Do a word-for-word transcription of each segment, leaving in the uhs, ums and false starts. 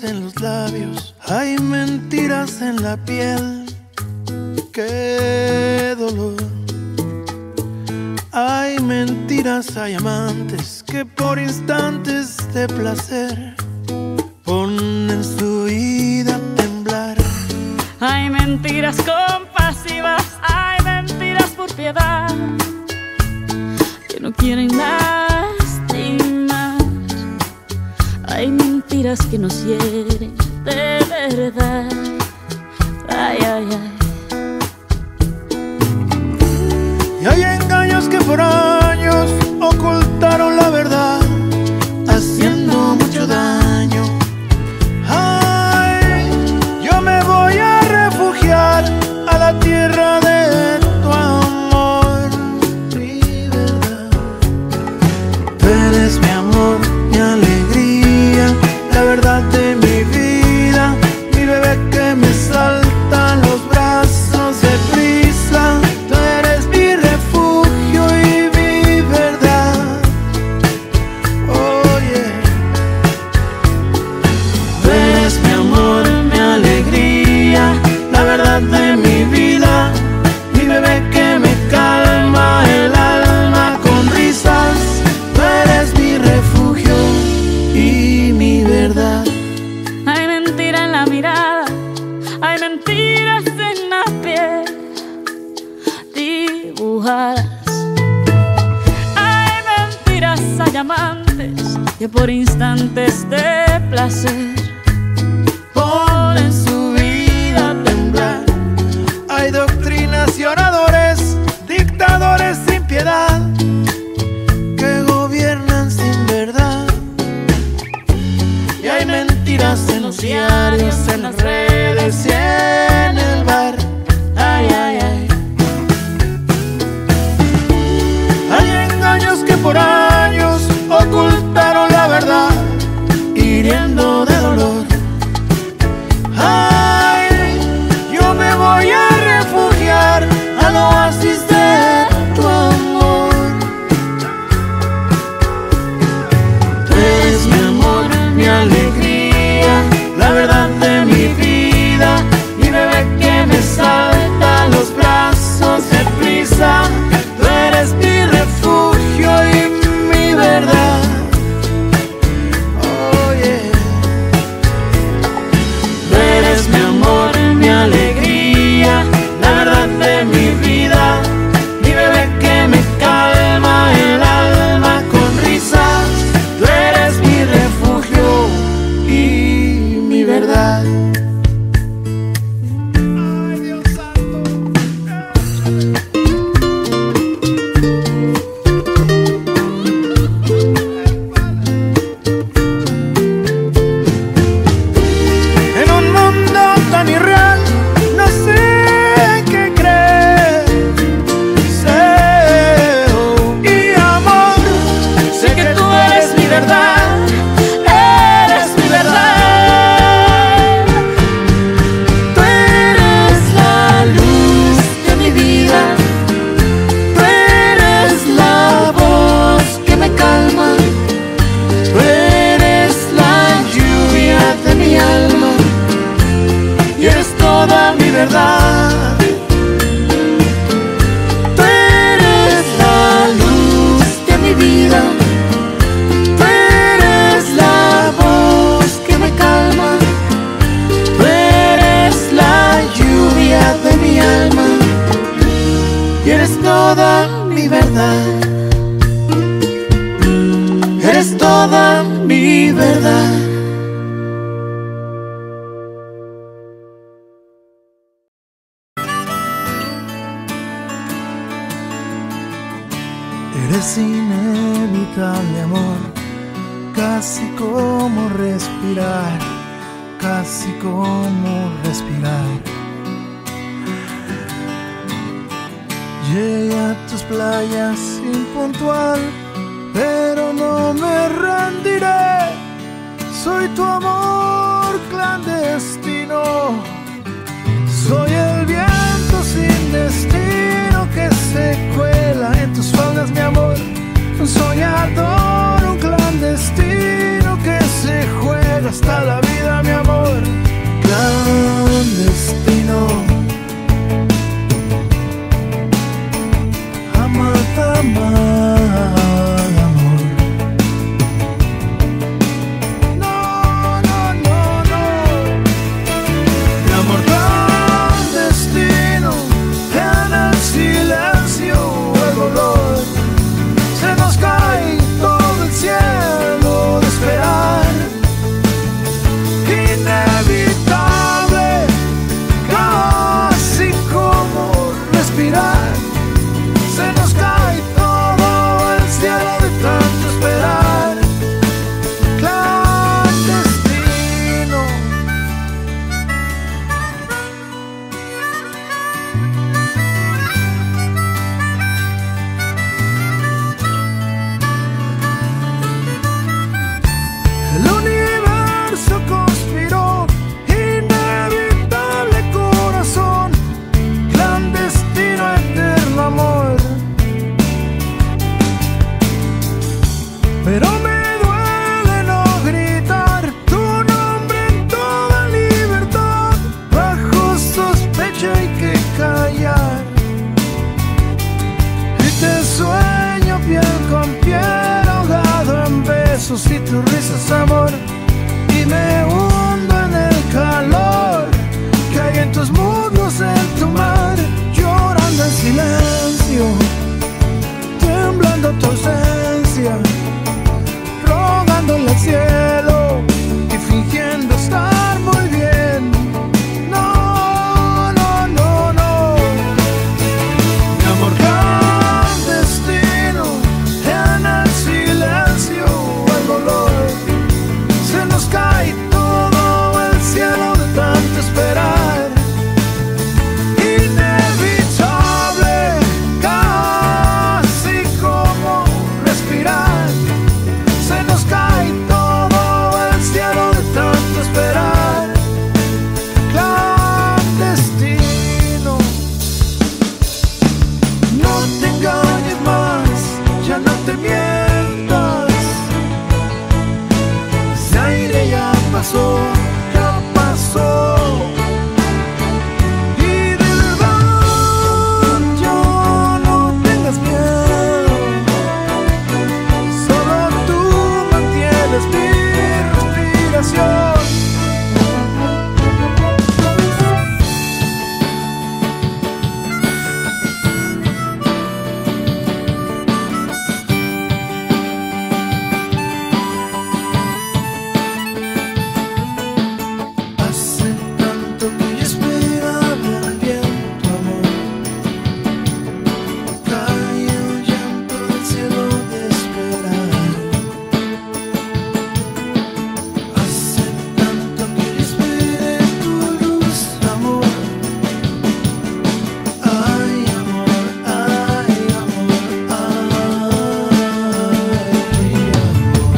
en los labios, hay mentiras en la piel. Qué dolor. Hay mentiras, hay amantes que por instantes de placer ponen su vida a temblar. Hay mentiras compasivas, hay mentiras por piedad, que no quieren lastimar. Hay mentiras que nos hieren de verdad. Ay, ay, ay. Y hay engaños que por años ocultaron la verdad, haciendo mucho daño. Ay, yo me voy a refugiar a la tierra de tu amor, mi verdad. Tú eres mi amor, mi alegría, la verdad de mi vida, mi bebé que me salta en los brazos de prisa. Tú eres mi refugio y mi verdad. Oh yeah. Tú eres mi amor, mi alegría, la verdad de mi vida, mi bebé que me calma el alma con risas. Tú eres mi refugio y mi verdad. Hay mentira en la mirada, hay mentiras en la piel dibujadas. Hay mentiras, hay amantes que por instantes de placer Ponen su vida a temblar. Hay doctrinas y oradores, dictadores sin piedad, que gobiernan sin verdad. Y hay mentiras en los diarios, en las redes y en el bar. Ay, ay, ay. Hay engaños que por años ocultaron la verdad, hiriendo de dolor. Ay, yo me voy a refugiar al oasis de tu amor. Tú eres mi amor, mi alegría, la verdad de mi vida, mi bebé que me salta a los brazos de prisa. Tú eres mi refugio y mi verdad. Oh yeah. Tú eres mi amor, mi alegría, la verdad de mi vida, mi bebé que me calma el alma con risas. Tú eres mi refugio y mi verdad. Ay, Dios santo. En un mundo tan irreal, no sé qué creer. Sé, oh, y amor, sé que tú eres mi verdad, eres mi verdad. Tú eres la luz de mi vida, tú eres la voz que me calma, tú eres la lluvia de mi alma y eres toda mi verdad. Tú eres la luz de mi vida, tú eres la voz que me calma, tú eres la lluvia de mi alma y eres toda mi verdad. Eres toda mi verdad. Eres inevitable, amor, casi como respirar, casi como respirar. Llegué a tus playas impuntual, pero no me rendiré. Soy tu amor clandestino, soy el viento sin destino que se cuela en tus faldas, mi amor. Un soñador, un clandestino que se juega hasta la vida, mi amor. besos y tus risas, amor, y me hundo en el calor que hay en tus muslos, en tu mar, llorando en silencio, temblando tu ausencia, rogándole al cielo y fingiendo estar muy bien. No, no, no, no, mi amor clandestino, en el silencio, el dolor, se nos cae todo el cielo de tanto esperar. Inevitable, casi como respirar, se nos cae todo el cielo de tanto esperar. Clandestino, no te engañes más, ya no te mientas, ese aire ya pasó, ya pasó. Y de verdad yo no tengas miedo, solo tú mantienes mi respiración. Hace tanto que yo esperaba el viento, amor, cae un llanto del cielo de esperar. Hace tanto que yo esperé tu luz, amor. Ay, amor, ay, amor, ay, amor.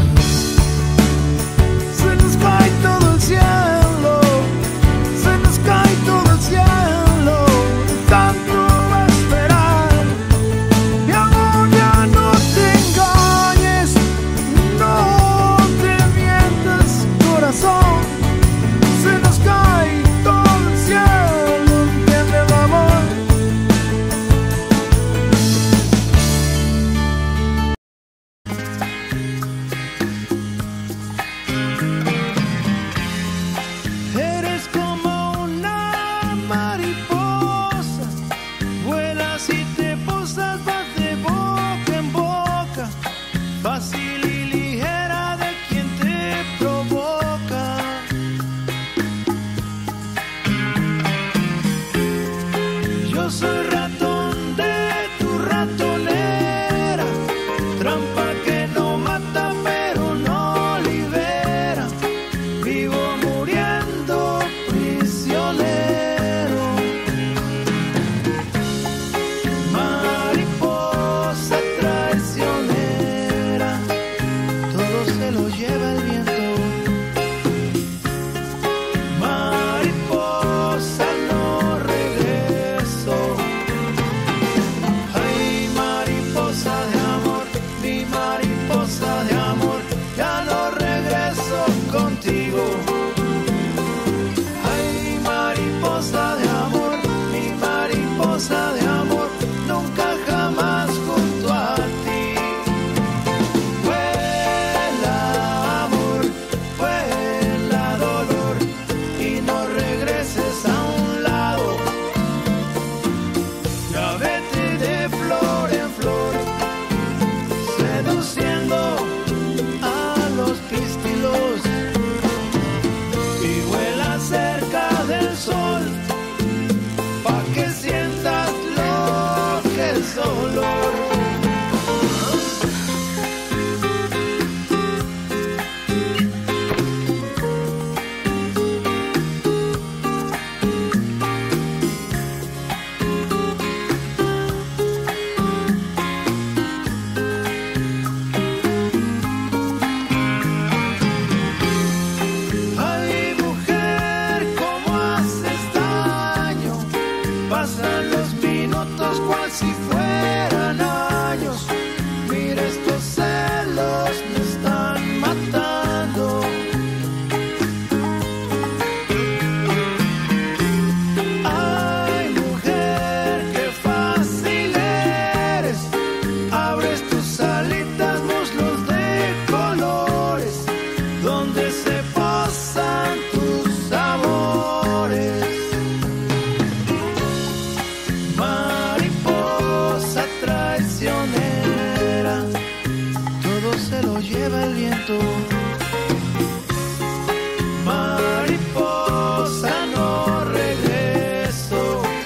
Se nos cae todo el cielo, se nos cae todo el cielo, de tanto esperar. Mi amor, ya no te engañes, no te mientas, corazón, se nos cae todo el cielo, entiende el amor. Eres como una mariposa, vuelas y te posas, vas de boca en boca, fácil y ligera de quien te provoca. Yo soy ratón de tu ratonera, trampa que no mata pero no libera, vivo muriendo prisionero. Mariposa traicionera, todo se lo lleva el viento. Mariposa, no regreso. Ay, mariposa de amor, mi mariposa de amor, ya no regreso contigo. Ay, mariposa de amor, mi mariposa de amor, nunca jamás junto a ti. Vuela amor, vuela dolor, y no regreses a un lado. Ya vete de flor en flor, seduciendo a los pistilos, y vuela cerca del sol, pa' que sientas lo que es dolor. Ay, mujer, ¿cómo haces daño? Pasan los minutos cual si fueran años. Mira, estos celos me están matando. Ay, mujer, qué fácil eres. Abres tus alitas, muslos de color. se lo lleva el viento. Mariposa, no regreso.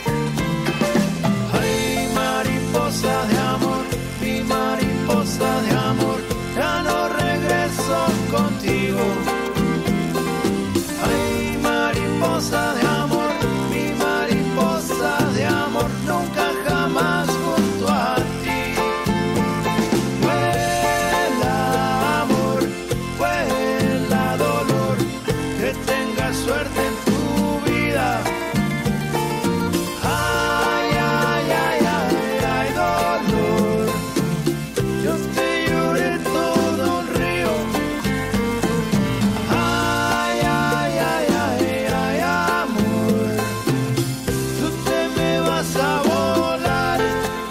Ay, mariposa de amor, mi mariposa de amor, ya no regreso contigo. Ay, mariposa de amor, mi mariposa de amor, nunca jamás junto a ti. Vuela amor, vuela dolor, que tengas suerte en tu vida. Ay, ay, ay, ay, ay, dolor, yo te lloré todo un río. Ay, ay, ay, ay, ay, amor, tú te me vas a volar.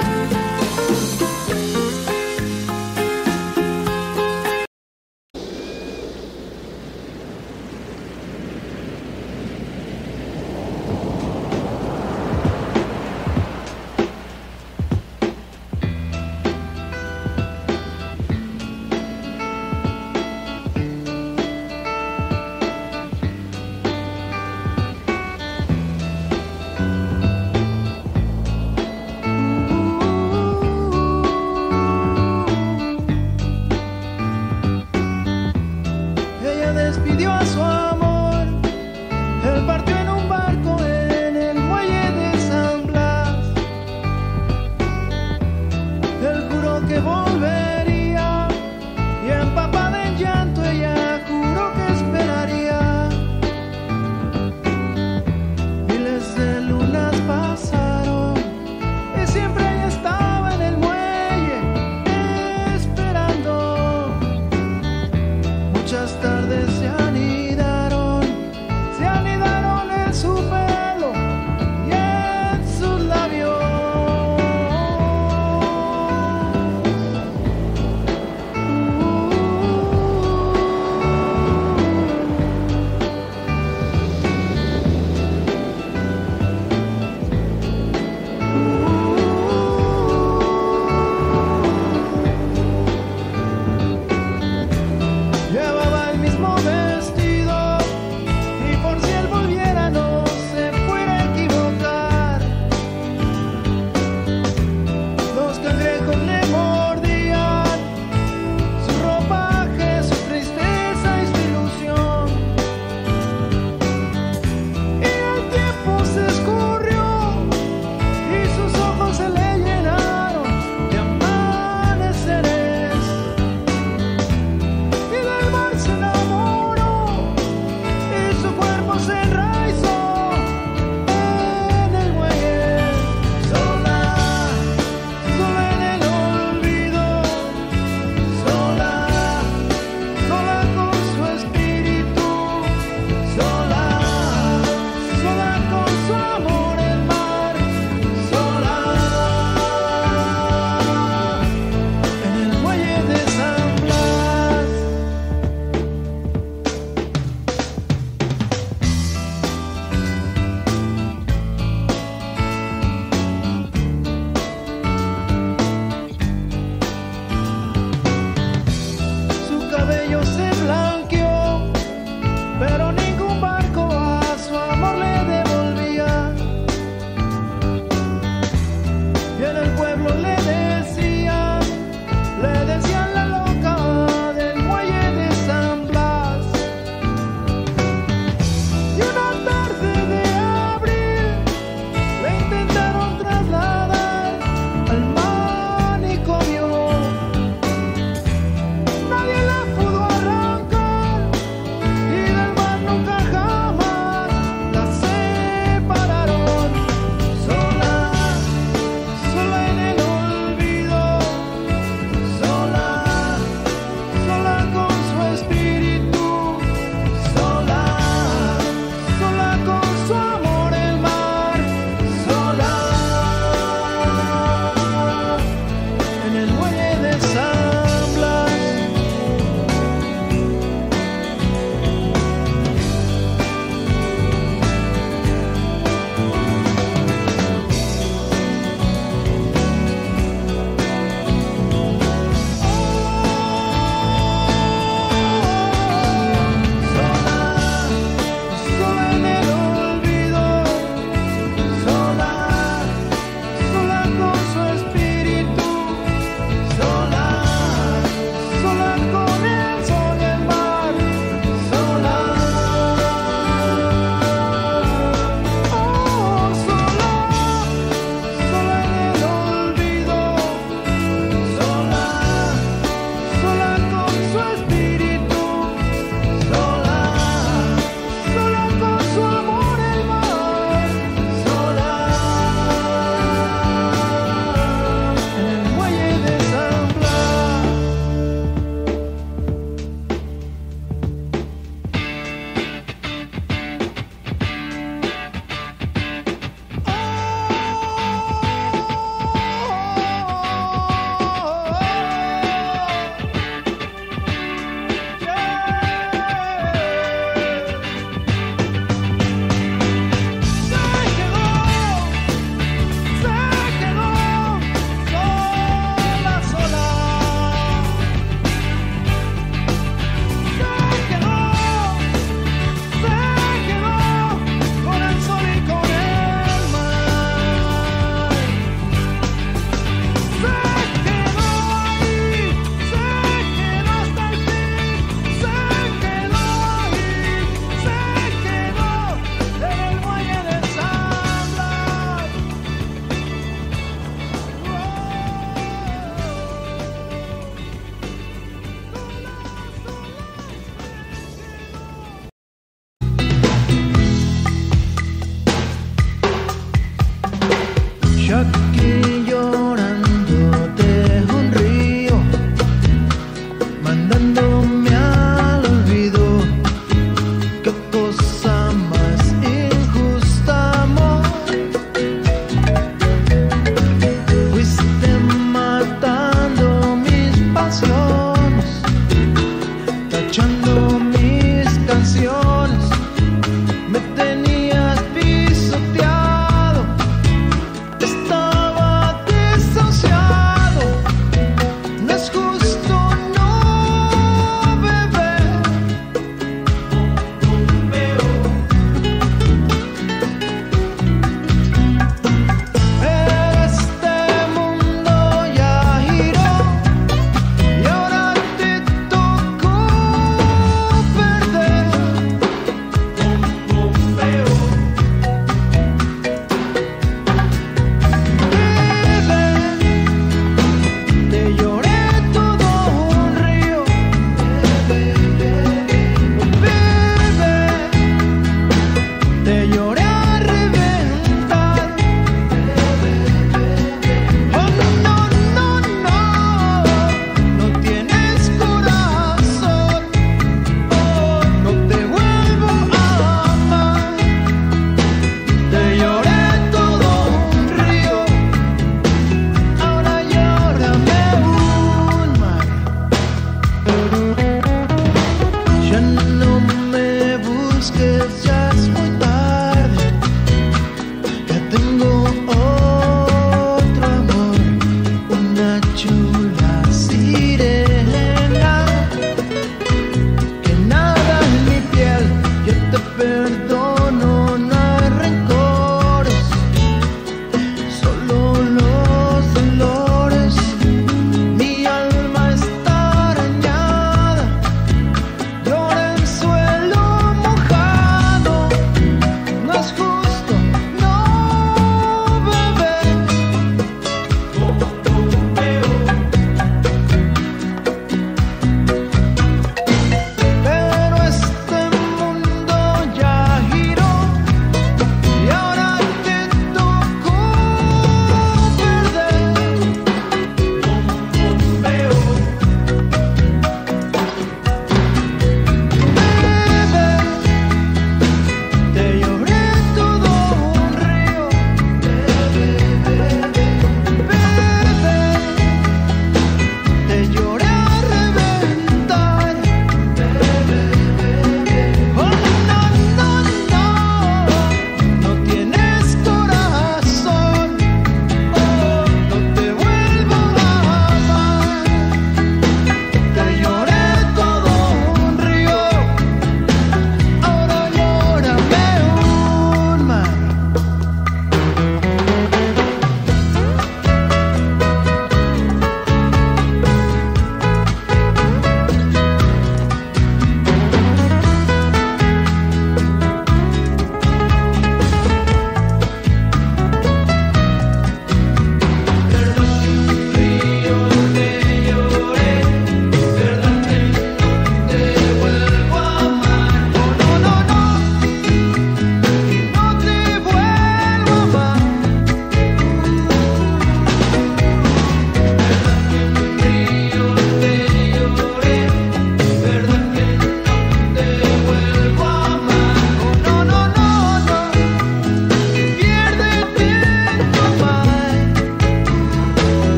Ella despidió a su amor, él partió en un barco en el muelle de San Blas. Él juró que volvería y empapada en llanto ella juró que esperaría. Miles de lunas pasaron y siempre ella estaba en el muelle esperando. Muchas tardes se anidaron, se anidaron en su pelo y en sus labios.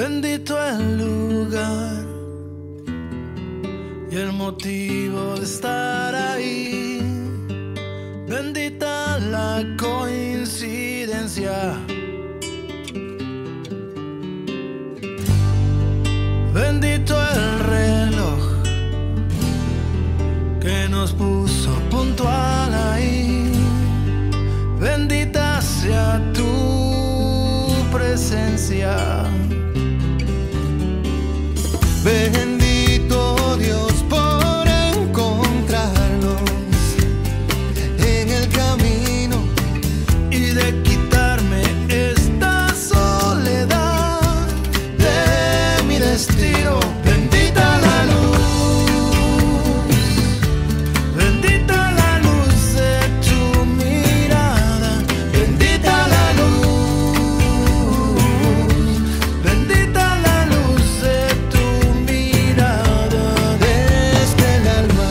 Bendito el lugar y el motivo de estar ahí. Bendita la coincidencia. Bendito el reloj que nos puso puntual ahí. Bendita sea tu presencia. Bendito Dios por encontrarnos en el camino y de quitarme esta soledad de mi destino. Bendita la luz, bendita la luz de tu mirada, bendita la luz, bendita la luz de tu mirada. desde el alma.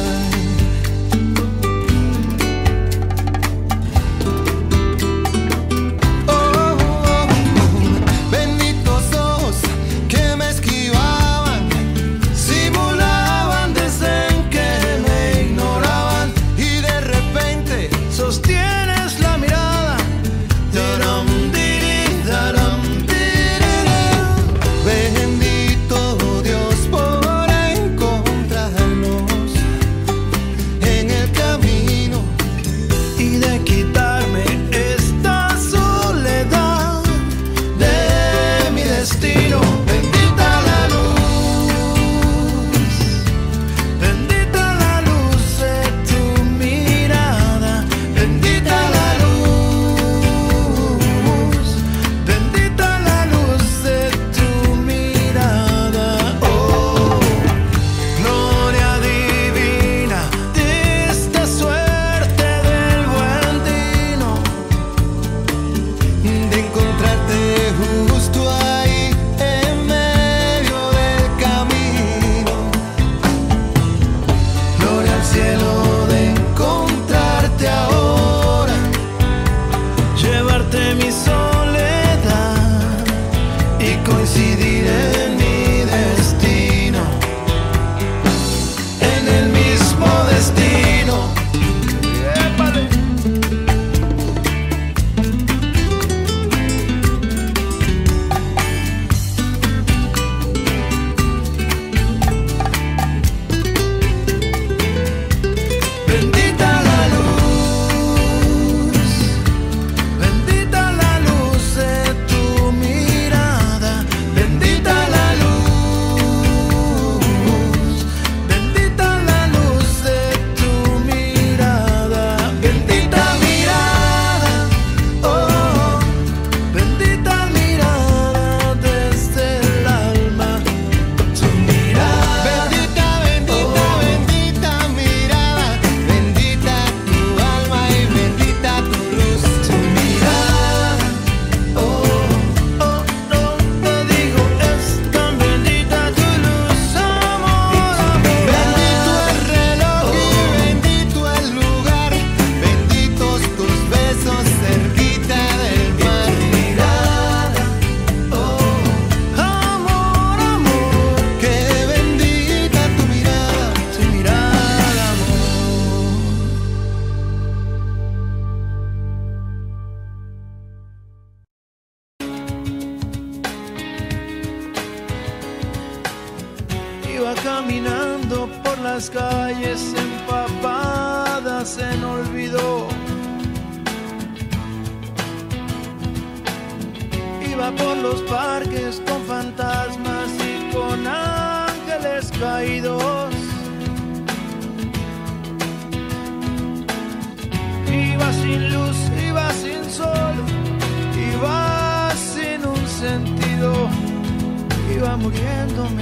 Oh, oh, oh. Benditos ojos que me esquivaban, Simulaban, dicen que me ignoraban y de repente sostienes la mirada. Daram, diri, daram, diri. bendito Dios por encontrarnos en el camino Y de quitarme esta soledad de mi destino. Bendita la luz, bendita la luz de tu mirada, bendita la luz, bendita la luz de tu mirada. Oh, gloria divina de esta suerte del buen dino, de encontrarte justo ahí en medio del camino. gloria al cielo de encontrarte ahora, llevarte mi soledad y coincidir en mi destino, en el mismo destino. ¡Épale! Bendita la luz, bendita la luz de tu mirada, bendita la luz, bendita la luz de tu mirada, bendita mirada, oh, bendita mirada desde el alma, tu mirada. Bendita, bendita, bendita mirada, bendita tu alma y bendita tu luz. Tu mirada, oh, oh, no te digo, es tan bendita tu luz, amor, Bendito el reloj y bendito el lugar, benditos tus besos cerquita del mar. mirada, oh, amor, amor, Que bendita tu mirada. tu mirada, amor. Iba caminando por las calles empapadas en olvido. Iba por los parques con fantasmas y con ángeles caídos. Iba sin luz, iba sin sol, iba sin un sentido, iba muriéndome.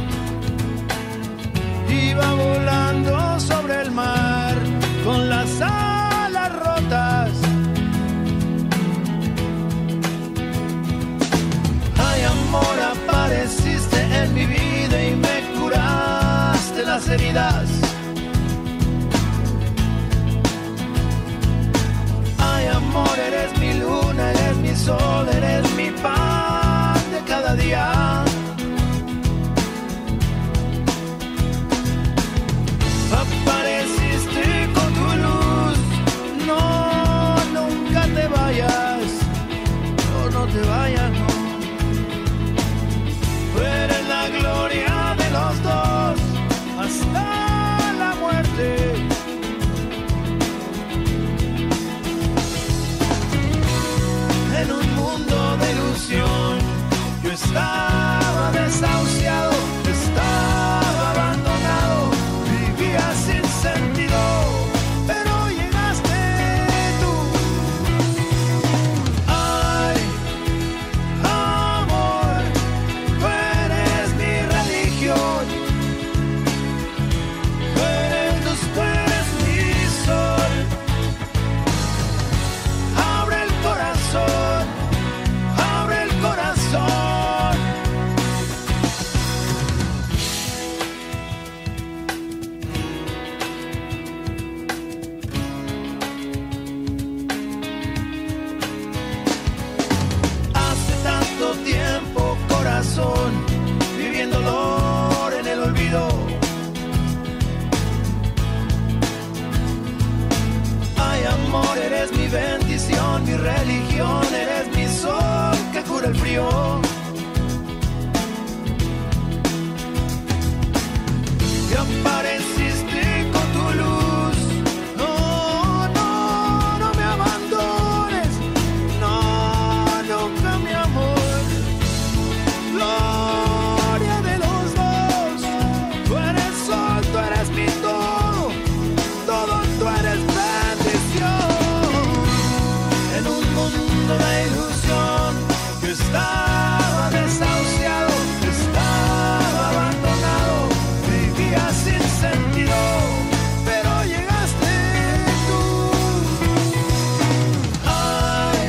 Iba volando sobre el mar con las alas rotas. Ay, amor, apareciste en mi vida y me curaste las heridas. Ay, amor, eres mi luna, eres mi sol, eres mi pan de cada día. eres mi bendición, mi religión, eres mi sol que cura el frío. Que apareciste con tu luz. No, no, no me abandones. No, nunca, mi amor. Gloria de los dos. Tú eres sol, tú eres mi todo. Todo tú eres bendición. En un mundo de ilusión que estaba desahuciado, que estaba abandonado, vivía sin sentido, pero llegaste tú. Ay,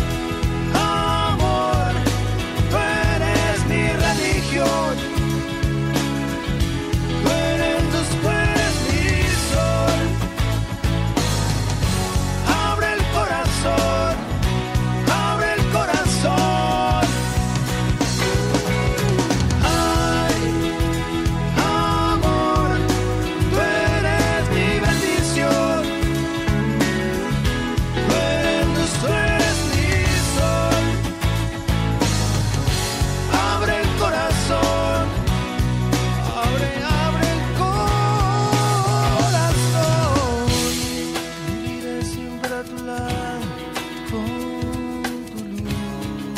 amor, tú eres mi religión. Tú eres luz, tú eres mi sol. Abre el corazón, abre el corazón. Ay, amor, tú eres mi bendición. Tú eres luz, tú eres mi sol. Abre el corazón, abre, abre el corazón. Viviré siempre a tu lado con tu luz.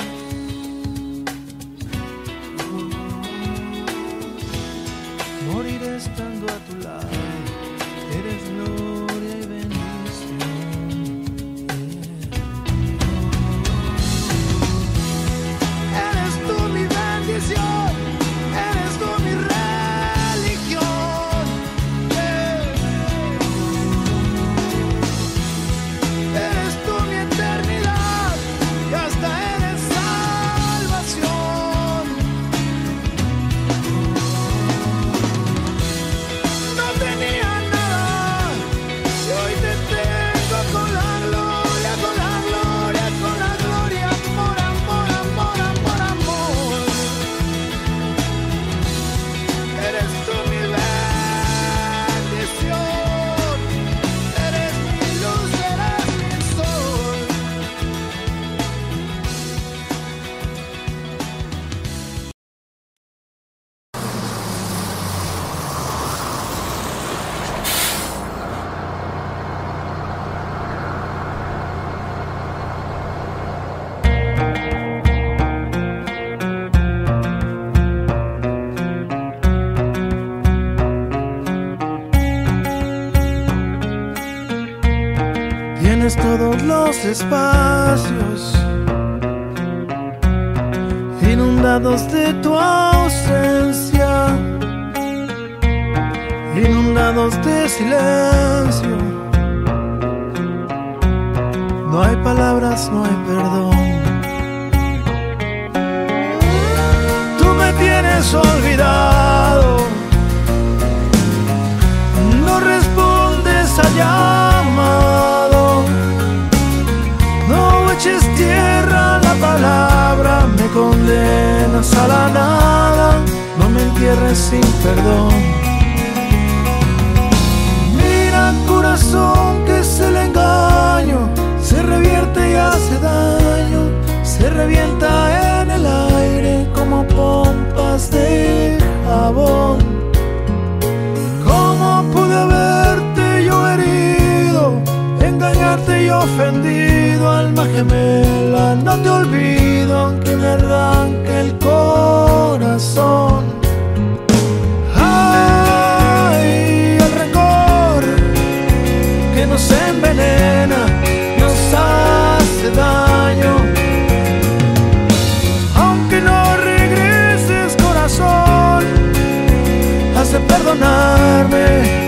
Moriré estando a tu lado. Eres gloria y bendición. Eres tú mi bendición. Eres tú mi religión. Eres tú mi eternidad. Y hasta eres salvación. No tenía nada y hoy te tengo con la gloria, con la gloria, con la gloria. Amor, amor, amor, amor, amor. Eres tú mi bendición. Eres mi luz, eres mi sol. Tienes todos los espacios inundados de tu ausencia, inundados de silencio. No hay palabras, no hay perdón. Tú me tienes olvidado, no respondes al llamado, no eches tierra a la palabra, me condenas a la nada, no me entierres sin perdón. Mira, corazón, que es el engaño, se revierte y hace daño, se revienta en el aire como pompas de jabón. ¿Cómo pude haberte yo herido, engañarte y ofendido? Alma gemela, no te olvido aunque me arranque el corazón. Ay, el rencor que nos envenena, nos hace daño. Aunque no regreses, corazón, has de perdonarme.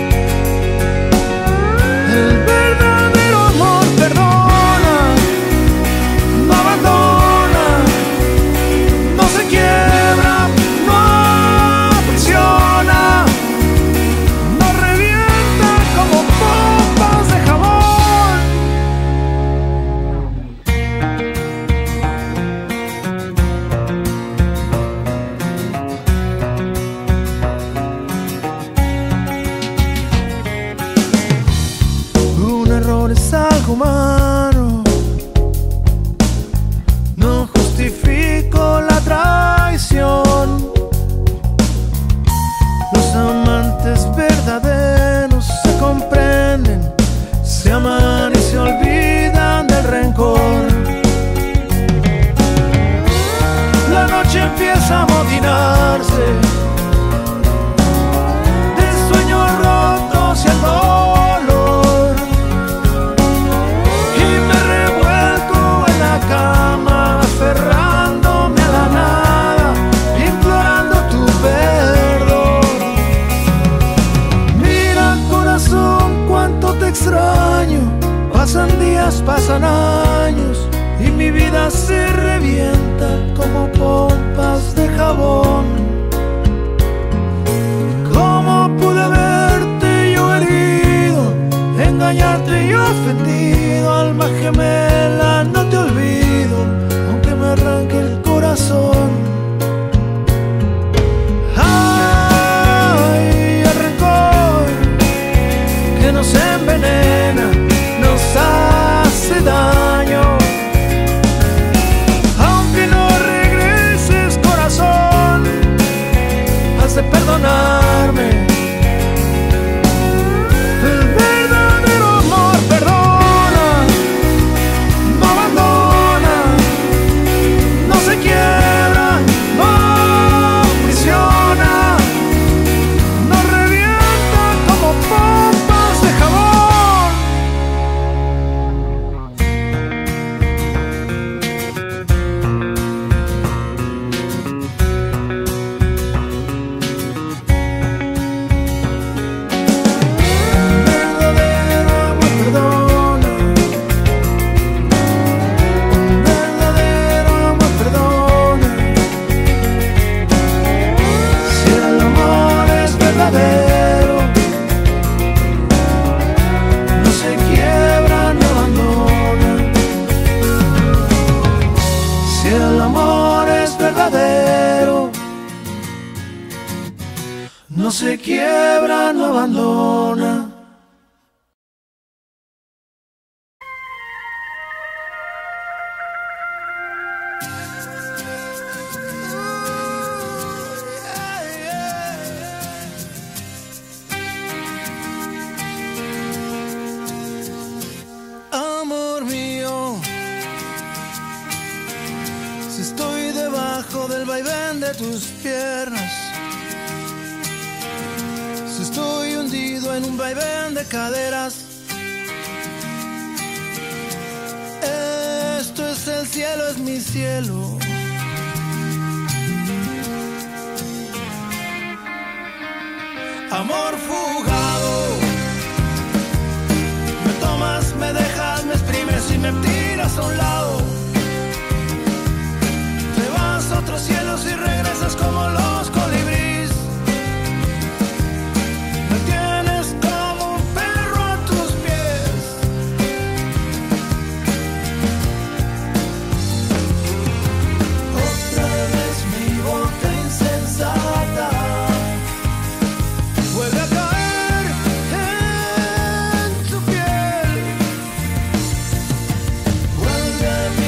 El verdadero amor perdona, no abandona, no se quiebra, no aprisiona, no revienta como pompas de jabón. Un error es algo más perdonan y se olvidan del rencor. La noche empieza a amotinarse de sueños rotos y el dolor, y me revuelco en la cama aferrándome a la nada, implorando tu perdón. Mira, corazón, cuánto te extraño. Pasan días, pasan años y mi vida se revienta como pompas de jabón. ¿Cómo pude verte yo herido, engañarte y ofendido? Alma gemela, no te olvido, aunque me arranque el corazón. Ay, el rencor que nos envenena, nos hace daño. Aunque no regreses, corazón, has de perdonarme. El verdadero amor perdona, no abandona, no se quiebra, no prisiona, no revienta como pompas de jabón. Verdadero amor perdona, verdadero amor perdona. Si el amor es verdadero, no se quiebra, no abandona. Si el amor es verdadero, no se quiebra, no abandona. Amor mío, si estoy debajo del vaivén de tus piernas, si estoy hundido en un vaivén de caderas, esto es el cielo, es mi cielo. Amor fugado, me tomas, me dejas, me exprimes y me tiras a un lado. Te vas a otros cielos y regresas como los colibríes. Me tienes como un perro a tus pies. Otra vez mi boca insensata vuelve a caer en tu piel. Vuelve a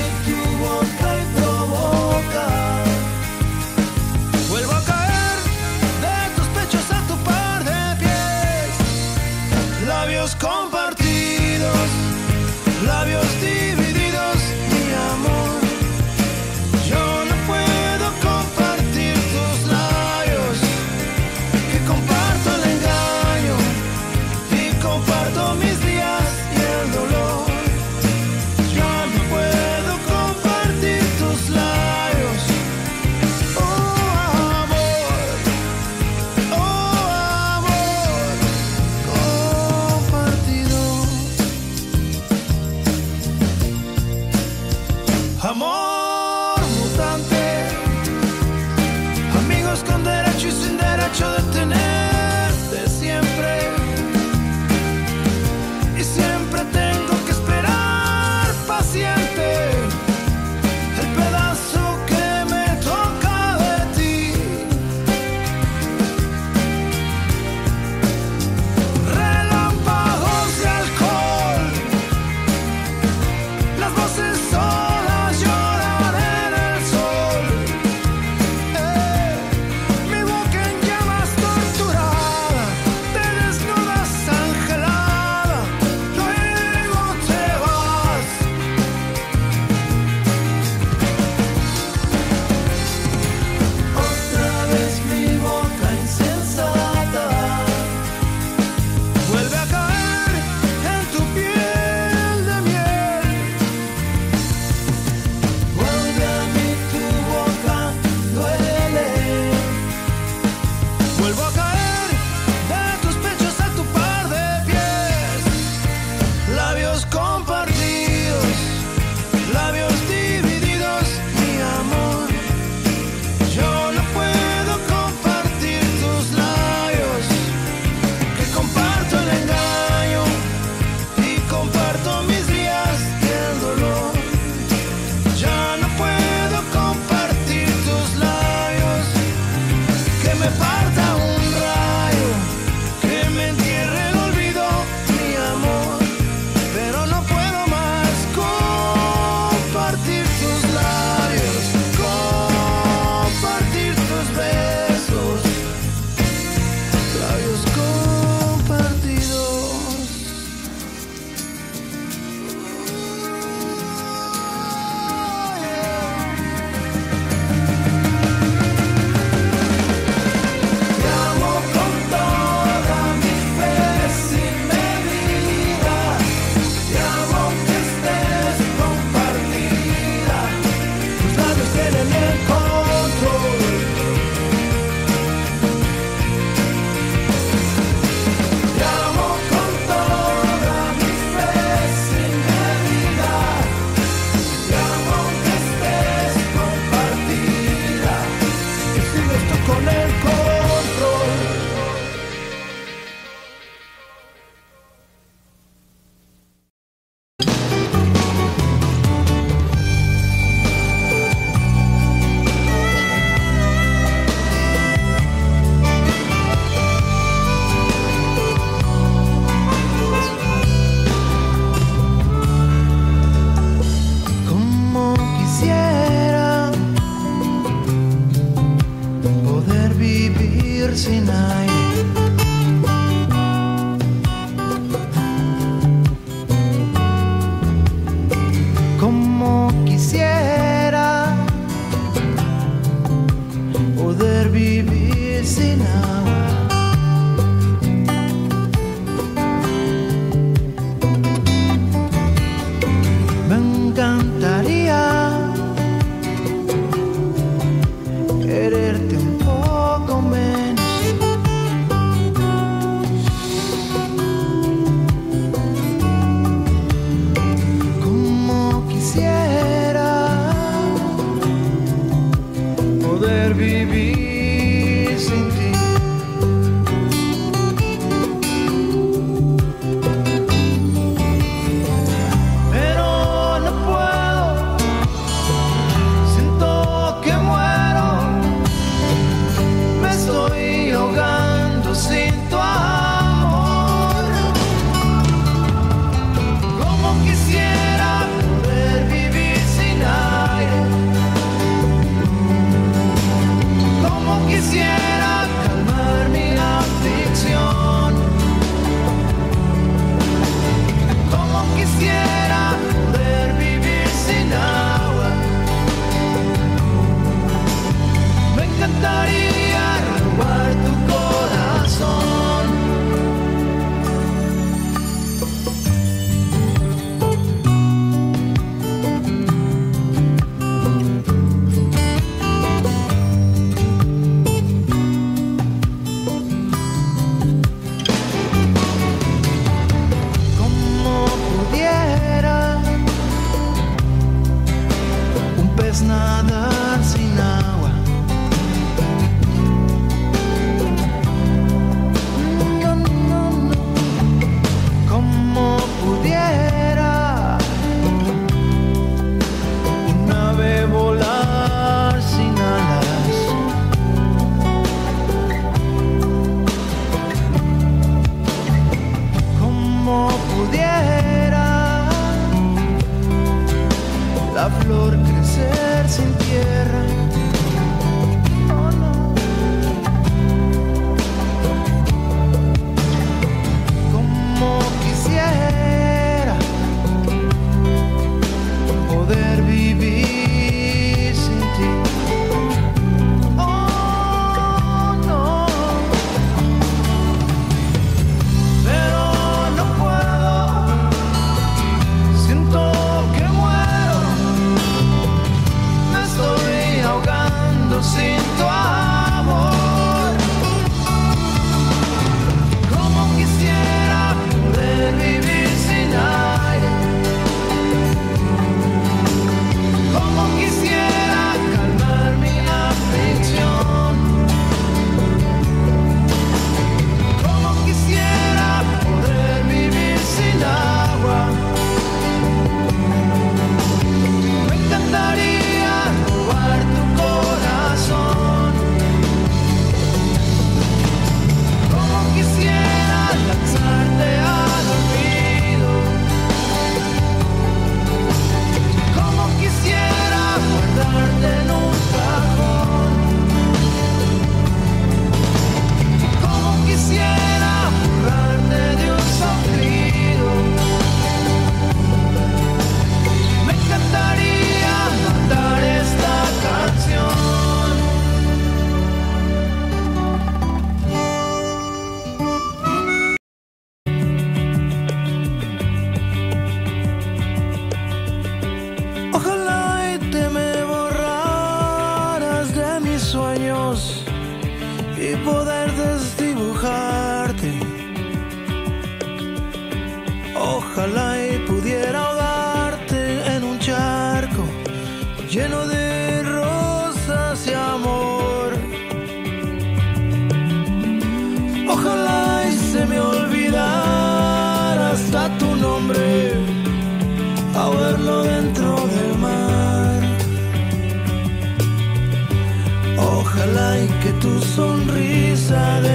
quisiera poder vivir sin agua. Me encantaría quererte un poco menos. Como quisiera poder vivir sin ti. Pero no puedo, siento que muero. Me estoy ahogando sin tu amor. Como quisiera poder vivir sin aire. Como quisiera calmar mi aflicción. Como quisiera poder vivir sin agua. Me encantaría robar tu corazón. Como pudiera un pez nadar sin agua. No, no, no. Como pudiera un ave volar sin alas. Como pudiera la flor crecer sin tierra. Oh, no. Como quisiera poder vivir sin ti. Oh, no. Pero no puedo, siento que muero. Me estoy ahogando sin tu amor. Como quisiera poder vivir sin aire. Como quisiera calmar mi aflicción. Como quisiera poder vivir sin agua. Me encantaría robar tu corazón. Como quisiera lanzarte al olvido. Como quisiera guardarte en un cajón. Como quisiera borrarte de un soplido. Me encantaría cantar esta canción. Ojalá y te me borraras de mis sueños y poder desdibujarte. Ojalá y pudiera ahogarte en un charco lleno de rosas y amor. Ojalá y se me olvidara hasta tu nombre ao verlo dentro del mar. Ojalá y que tu sonrisa de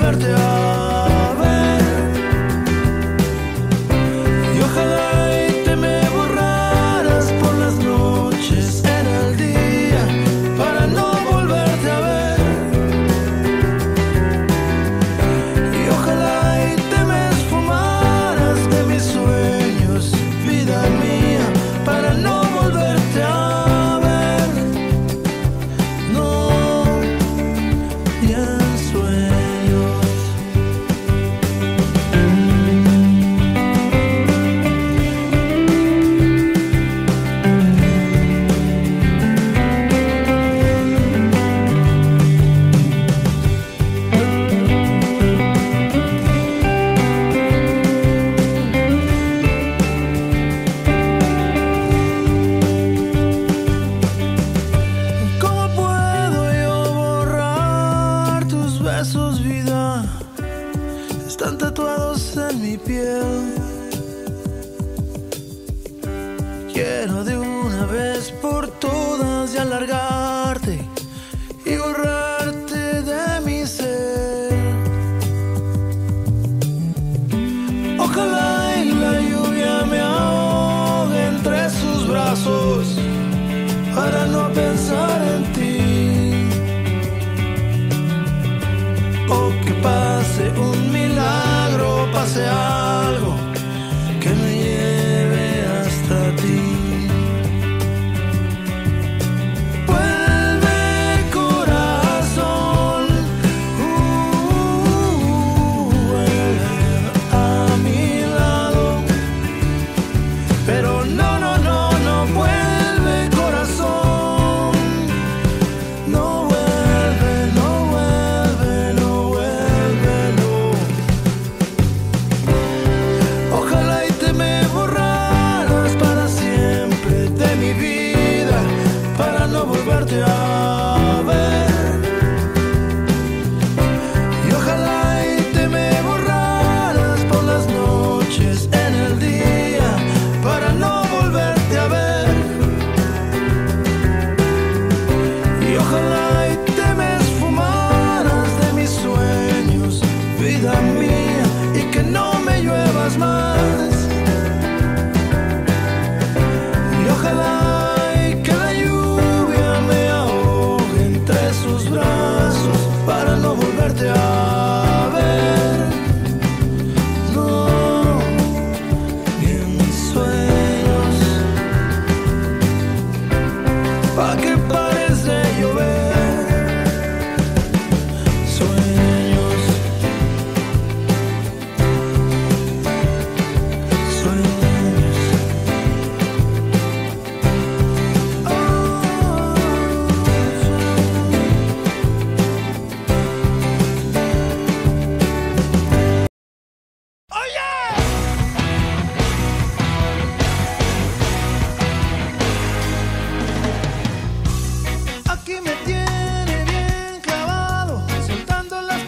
volverte a ver. Y ojalá y te me borraras por las noches en el día para no volverte a ver. Y ojalá y te me esfumaras de mis sueños, vida mía, para no volverte a ver. No, ni en sueños. ¿Cómo puedo yo borrar tus besos, vida? Están tatuados en mi piel. Quiero de una vez por todas y alargarte y borrarte de mi ser. Ojalá y la lluvia me ahogue entre sus brazos para no pensar en ti. O que pase un milagro, pase algo que me lleve hasta ti. Vuelve, corazón, uh, vuelve a mi lado. Pero no, no, no, no vuelve, corazón. No vuelve, no vuelve, no vuelve, no. Ojalá y te me borraras para siempre de mi vida para no volverte a ver. Y ojalá y te me borraras por las noches en el día para no volverte a ver. Y ojalá y te me esfumaras de mis sueños, vida mía, y que no me lluevas más. Y ojalá y que la lluvia me ahogue entre sus brazos para no volverte a ver. No, ni en sueños. Pa' que pares de llover. Sueños. Sueños. Oh, sueños. Oh, yeah! Aquí me tiene bien clavado, soltando las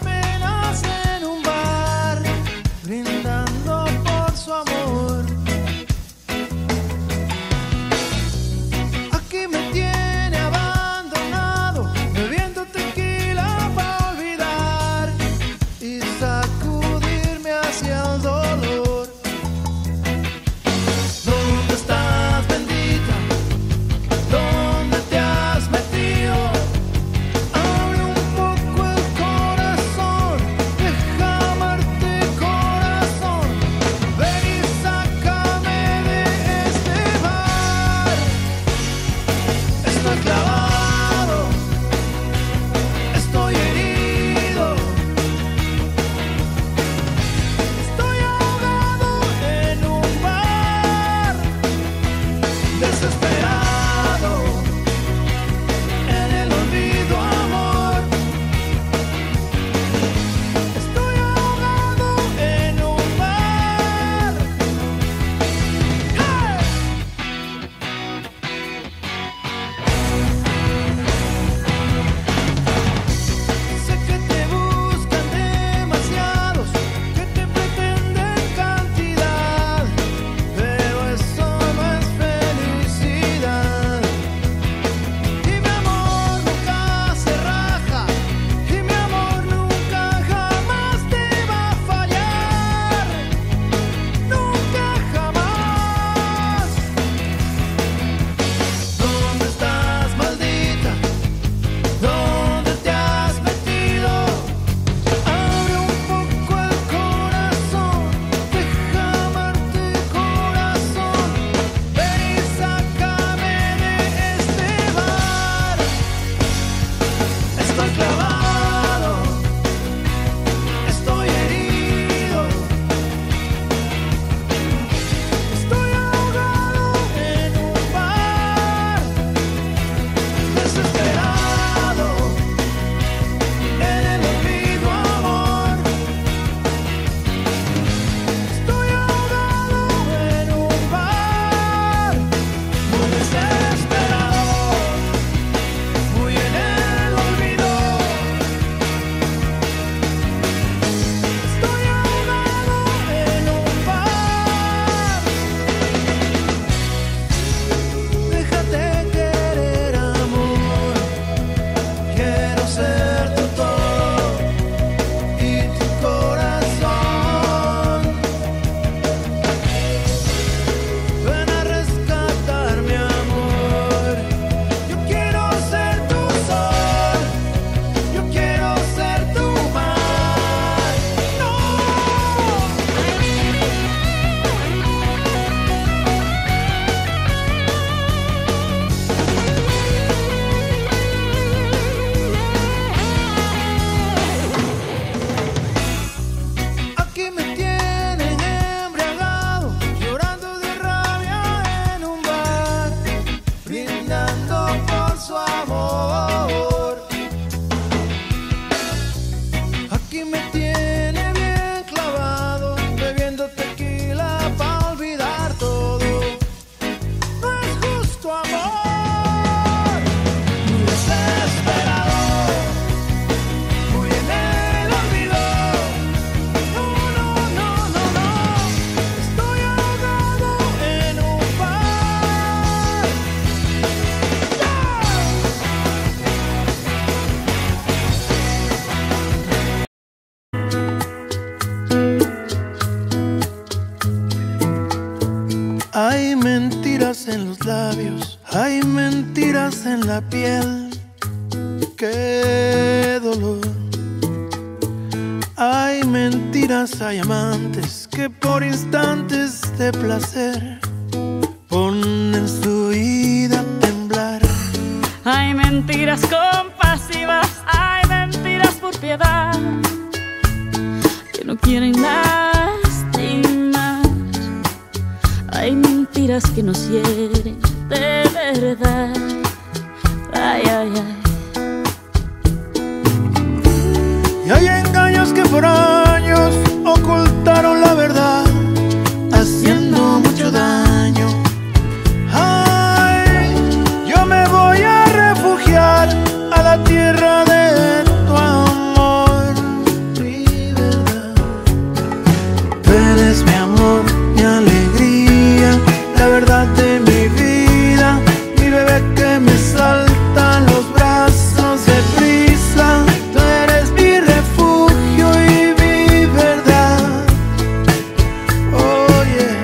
en la piel, qué dolor. Hay mentiras, hay amantes que por instantes de placer ponen su vida a temblar. Hay mentiras compasivas, hay mentiras por piedad, que no quieren lastimar. Hay mentiras que nos hieren de verdad. Ay, ay, ay. Y hay engaños que por años ocultaron la verdad, haciendo mucho daño. Ay, yo me voy a refugiar a la tierra de tu amor, mi verdad. Tú eres mi amor, mi alegría, la verdad de mi vida, mi bebé que me salta a los brazos de prisa. Tú eres mi refugio y mi verdad. Oh yeah.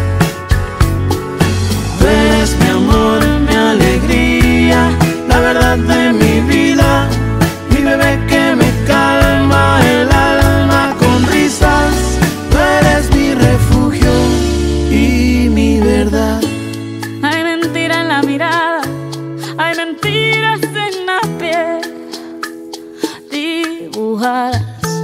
Tú eres mi amor, mi alegría, la verdad de mi vida, mi bebé que me calma el alma con risas. Tú eres mi refugio y mi verdad. Hay mentira en la mirada, hay mentiras en la piel dibujadas.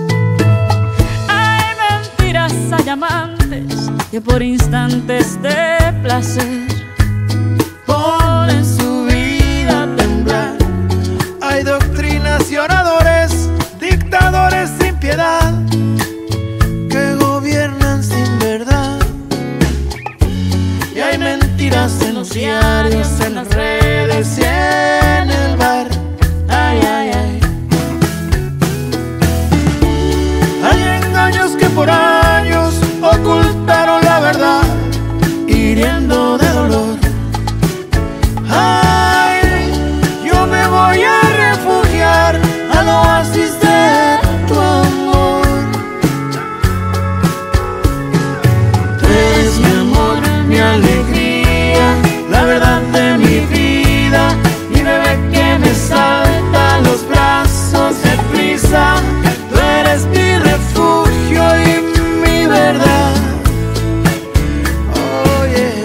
Hay mentiras, hay amantes que por instantes de placer Ponen su vida a temblar. Hay doctrinas y oradores, dictadores sin piedad, que gobiernan sin verdad. Y hay mentiras en los diarios, en las redes y en el bar. Ay, ay, ay. Hay engaños que por años ocultaron la verdad, hiriendo de dolor. Ay, yo me voy a refugiar al oasis de tu amor. Tú eres mi amor, mi alegría, la verdad de mi vida, mi bebé que me salta a los brazos de prisa. Tú eres mi refugio y mi verdad. Oh yeah.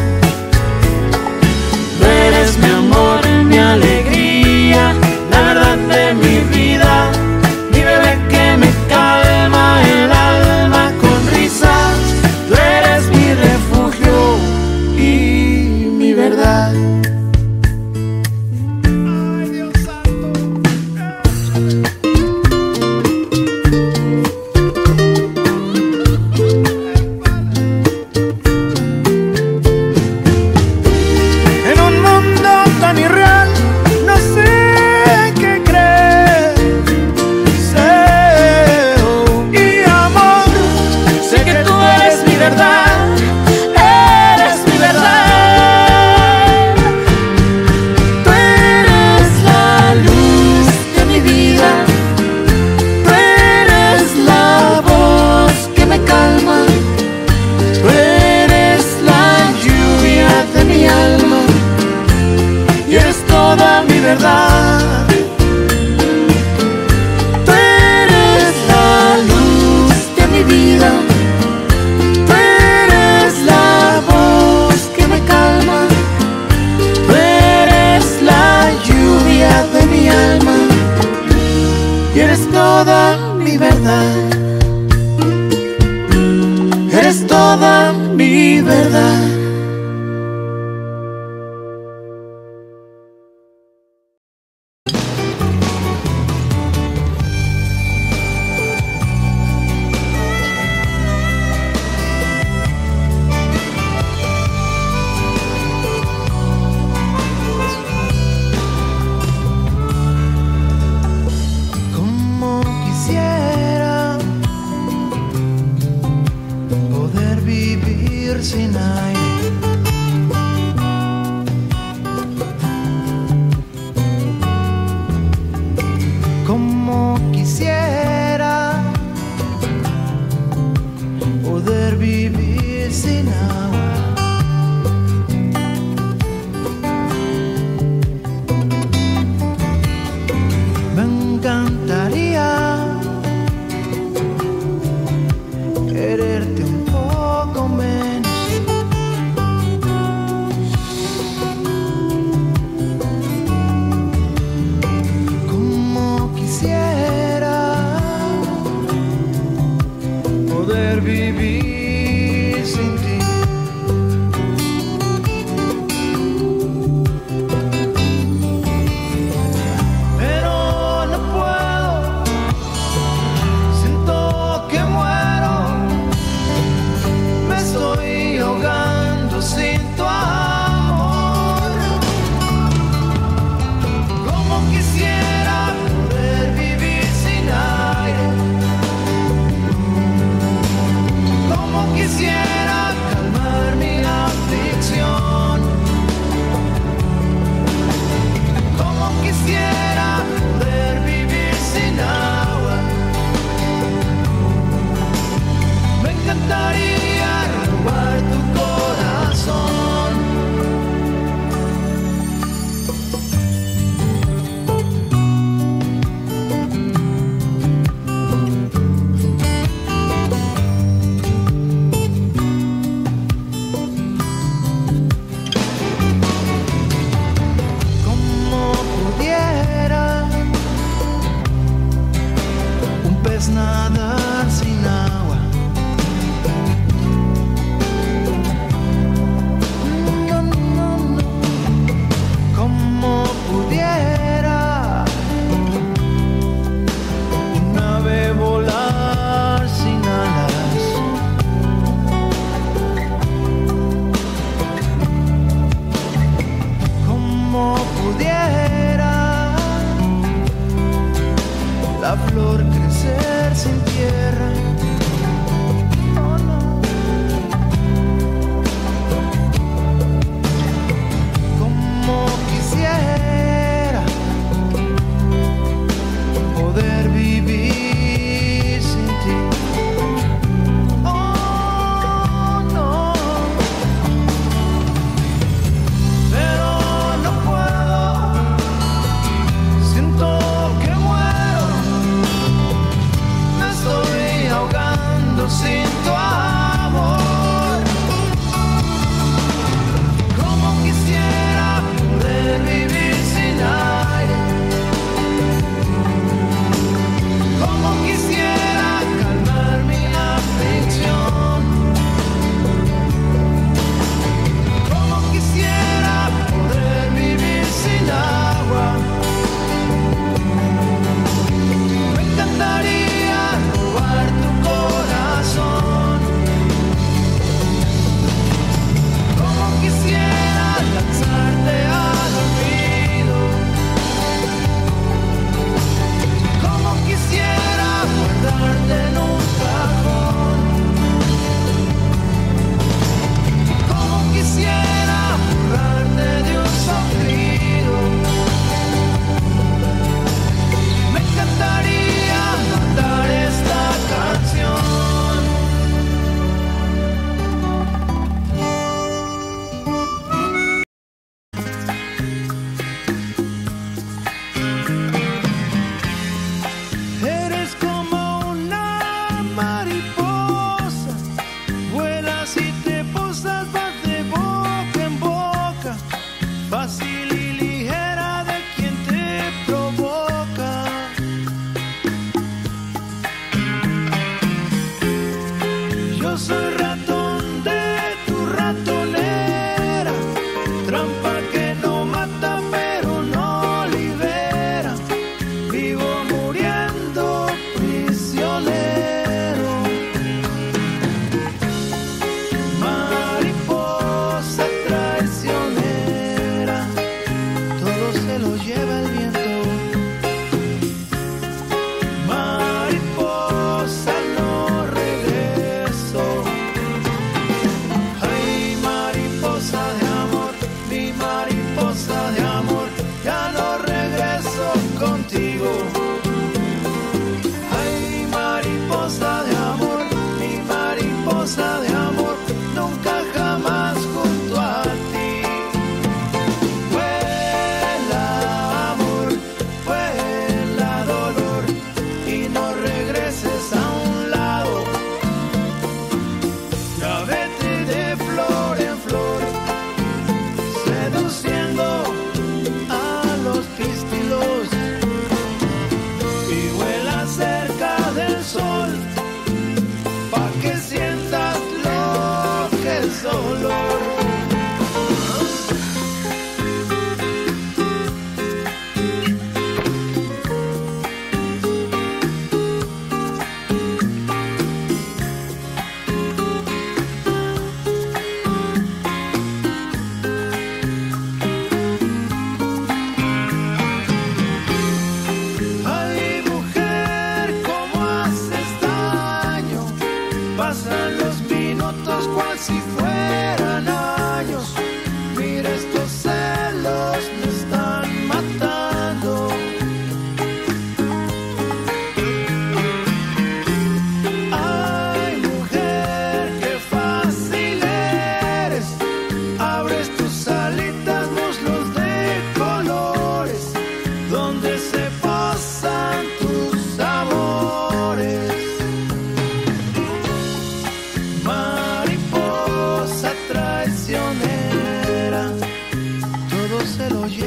Tú eres mi amor, mi alegría, la verdad de mi vida, mi bebé que me calma el alma con risas. Tú eres mi refugio y mi verdad. Ay, Dios santo. En un mundo tan irreal, no sé qué creer. Sé, oh, y amor, sé que tú eres mi verdad, eres mi verdad. Tú eres la luz de mi vida, tú eres la voz que me calma, tú eres la lluvia de mi alma y eres toda mi verdad. Tú eres la luz de mi vida, tú eres la voz que me calma, tú eres la lluvia de mi alma y eres toda mi verdad. Eres toda mi verdad. Como quisiera poder vivir sin aire, como quisiera poder vivir sin agua. vivir sin ti. Pero no puedo, siento que muero, me estoy ahogando sin tu amor. Como quisiera poder vivir sin aire, como quisiera calmar mi aflicción, como quisiera poder vivir sin agua. Me encantaría robar tu corazón. Como pudiera un pez nadar sin agua. No, no, no. Como pudiera un ave volar sin alas. Como pudiera la flor crecer sin tierra. Oh, no. Como quisiera poder vivir sin ti. Oh, no. Pero no puedo, siento que muero, me estoy ahogando.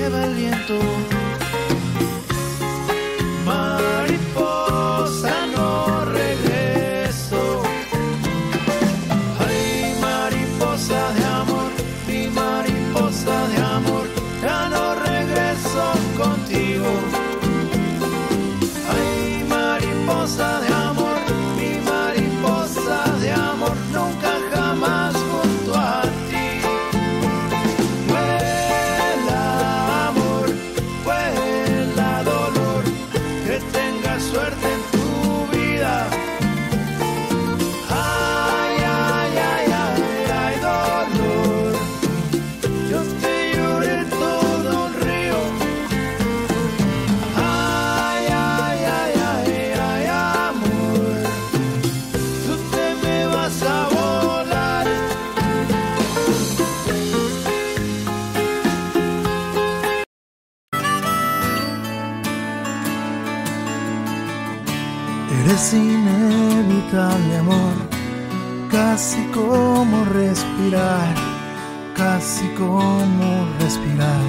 lleva el viento. Mariposa, no regreso. Ay, mariposa de amor, mi mariposa de amor, ya no regreso contigo. Ay, mariposa de amor, mi mariposa de amor, nunca jamás junto a ti. Vuela amor, vuela dolor, que tengas suerte en tu vida. Ay, ay, ay, ay, ay, dolor, yo te lloré todo un río. Ay, ay, ay, ay, ay, amor, tú te me vas a volar. Eres inevitable, amor, casi como respirar, casi como respirar.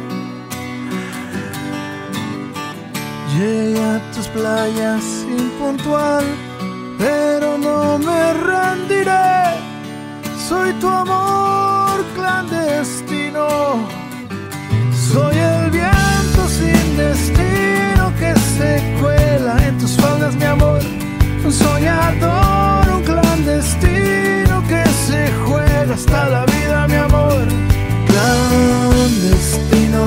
Llegué a tus playas impuntual, pero no me rendiré. Soy tu amor clandestino, soy el viento sin destino que se cuela en tus faldas, mi amor. Un soñador, un clandestino que se juega hasta la vida, mi amor. Clandestino,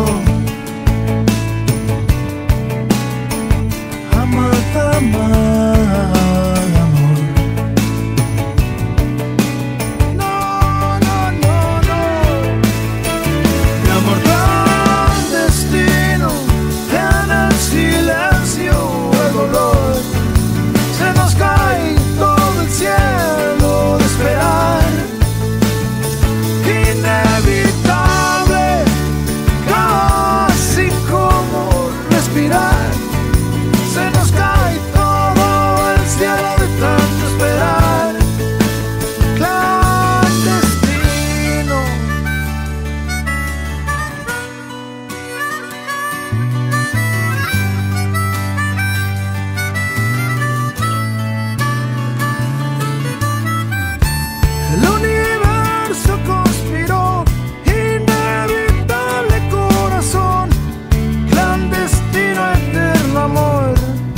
amada, amada, amor. No, no, no, no. Mi amor clandestino, en el silencio, el dolor. Se nos cae todo el cielo de esperar. Inevitable, casi como respirar. Se nos cae todo el cielo de tanto esperar. Clandestino. El universo conspiró, inevitable corazón, clandestino, eterno amor.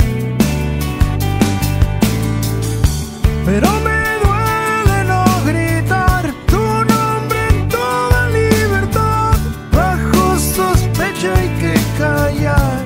Pero me duele no gritar tu nombre en toda libertad. Bajo sospecha hay que callar.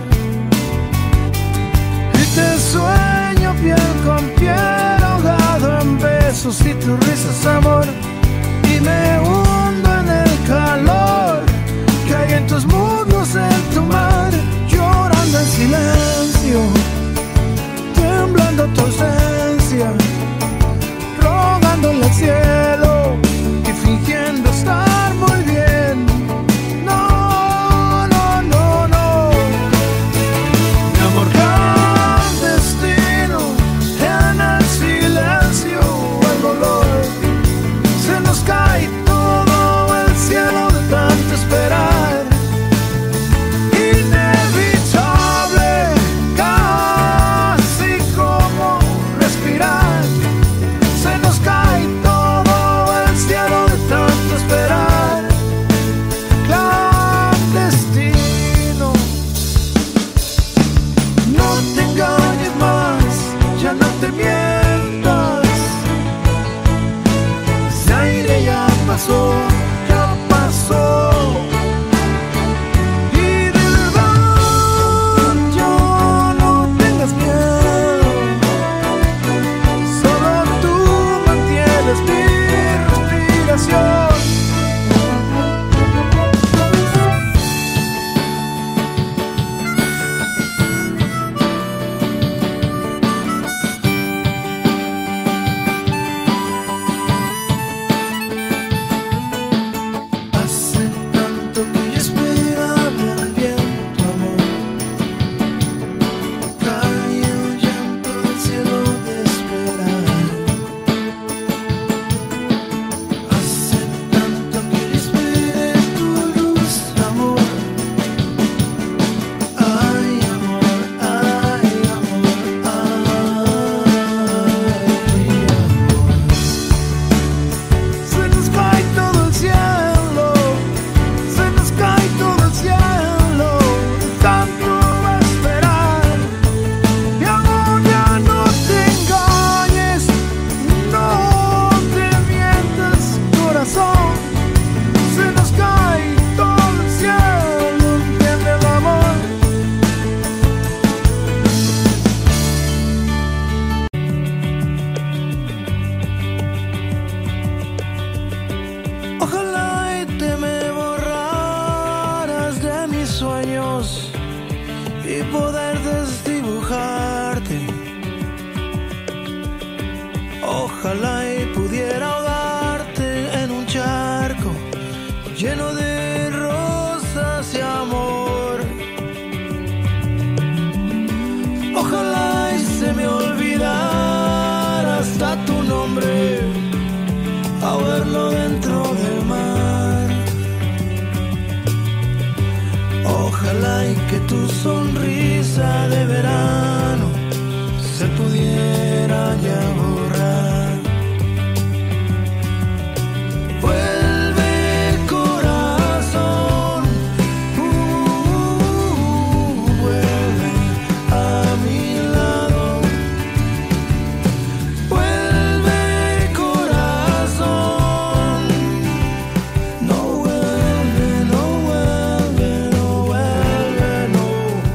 Y te sueño piel con piel, ahogado en besos y tus risas, amor. Y me hundo en el calor que hay en tus muslos, en tu mar. Llorando en silencio, temblando tu ausencia, rogándole al cielo y fingiendo estar muy bien. No, no, no, no. Mi amor clandestino, en el silencio, el dolor. Se nos cae todo el cielo de tanto esperar. Inevitable, casi como respirar. Se nos cae todo el cielo de tanto esperar. Clandestino. No te engañes más, ya no te mientas. Ese aire ya pasó, ya pasó. Y de verdad yo no tengas miedo. Solo tú mantienes mi respiración. Ojalá y pudiera ahogarte en un charco lleno de rosas y amor. Ojalá y se me olvidara hasta tu nombre a verlo dentro del mar. Ojalá y que tu sonrisa de verano se pudiera ya borrar. Vuelve corazón, uh, vuelve a mi lado. Vuelve corazón, no vuelve, no vuelve, no vuelve, no.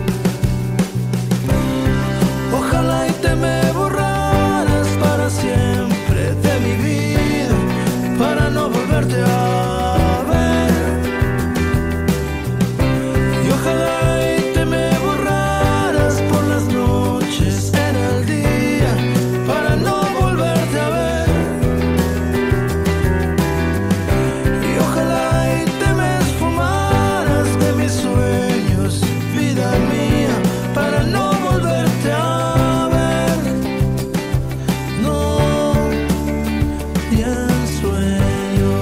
Ojalá y te me borraras para siempre de mi vida, para no volverte a ver. Y ojalá y te me borraras por las noches en el día, para no volverte a ver. Y ojalá y te me esfumaras de mis sueños, vida mía, para no volverte a ver. No, ni en sueños.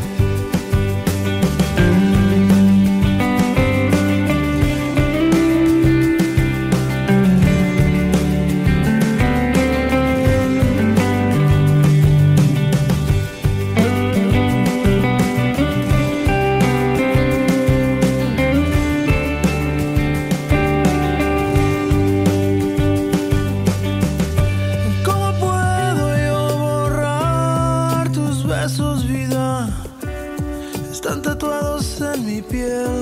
¿Cómo puedo yo borrar tus besos, vida? Están tatuados en mi piel.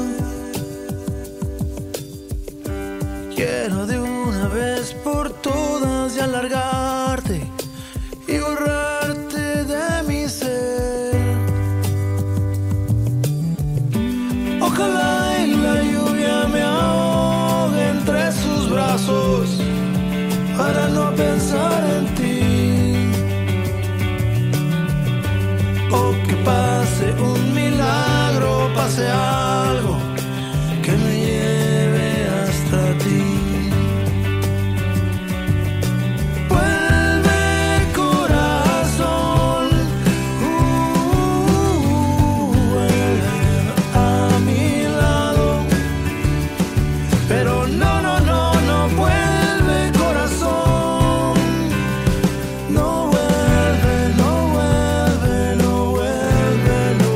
Quiero de una vez por todas y alargarte y borrarte de mi ser. Ojalá y la lluvia me ahogue entre sus brazos para no pensar en ti. O que pase un milagro, pase algo que me lleve hasta ti. Vuelve corazón, uh, vuelve a mi lado. Pero no, no, no, no vuelve corazón. No vuelve, no vuelve, no vuelve, no.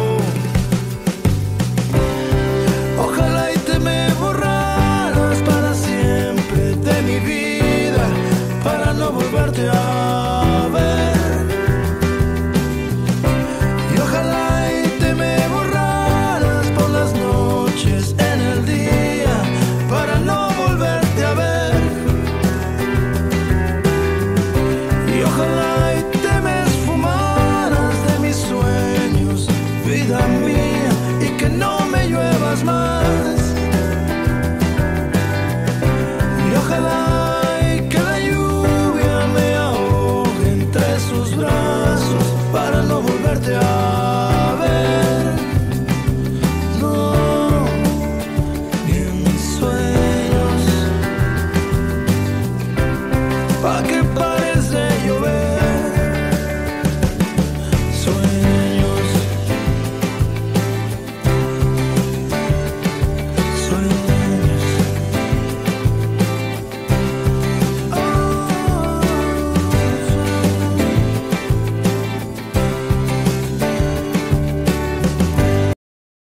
Ojalá y te me borraras para siempre de mi vida, para no volverte a ver.